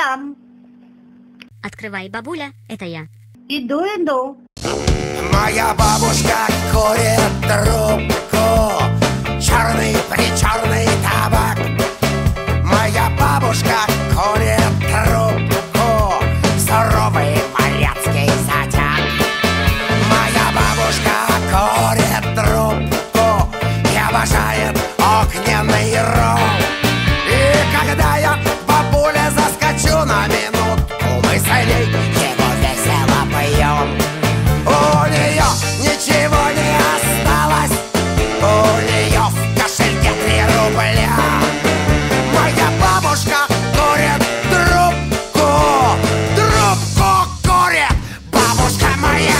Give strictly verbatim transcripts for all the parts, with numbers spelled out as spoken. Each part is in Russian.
там. Открывай, бабуля, это я. Иду, иду. Моя бабушка курит трубку, черный-причерный табак. Моя бабушка курит трубку, суровый моряцкий затяг. Моя бабушка курит трубку и обожает огненный ром. И когда я к бабуле заскочу на минутку, мы с ней его весело поем. У нее ничего не осталось, у нее в кошельке три рубля. Моя бабушка курит трубку, трубку курит, бабушка моя.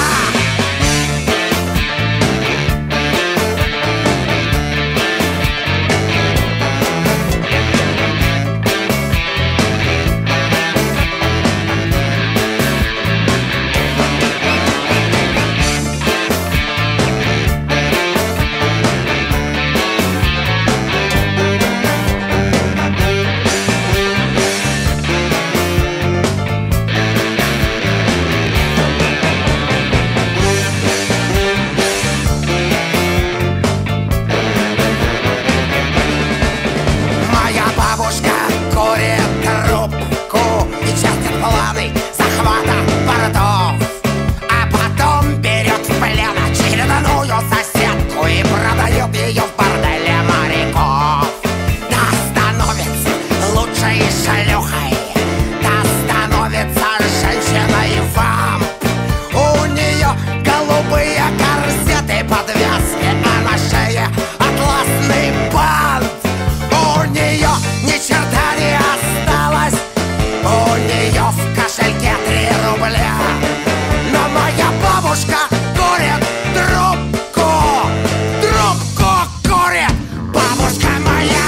Курит трубку и чертит планы захвата бортов, а потом берет в плен очередную соседку и продает ее в борделе моряков. Да становится лучшей шлюхой, да становится женщиной вам. У нее голубые корсеты, подвязки, а на шее атласный бант. У нее ни черта не осталось, у нее в кошельке три рубля. Но моя бабушка курит трубку, трубку курит, бабушка моя.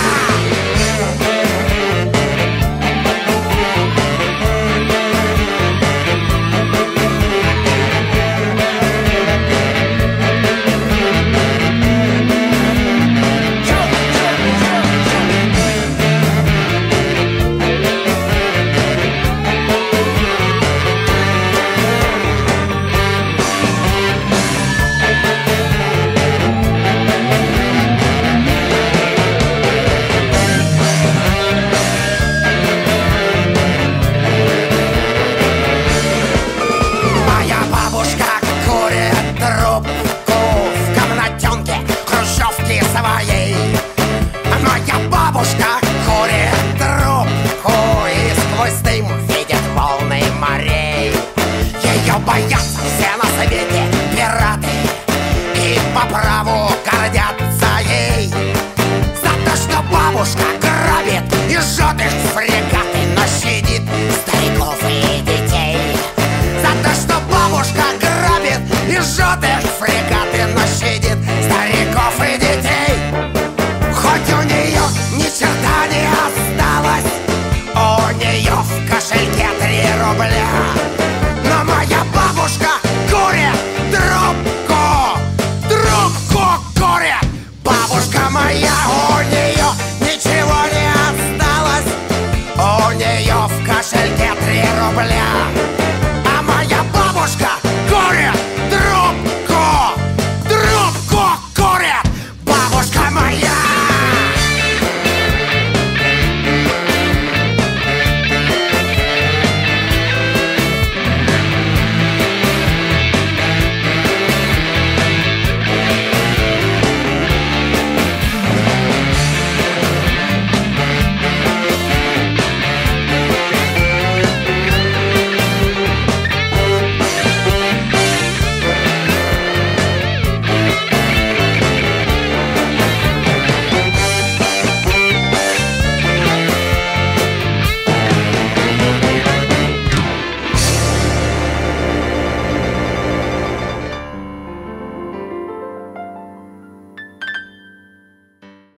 Своей. Моя бабушка курит трубку и сквозь дым видит волны морей. Ее боятся все на свете пираты и по праву гордятся ей. За то, что бабушка грабит и жжет их фрегаты, но щадит стариков и детей. За то, что бабушка грабит и жжет их фрегаты, но щадит стариков и детей. Хоть у нее ни черта не осталось, у нее в кошельке три рубля. Но моя бабушка курит трубку, трубку курит, бабушка моя. У нее ничего не осталось, у нее в кошельке три рубля.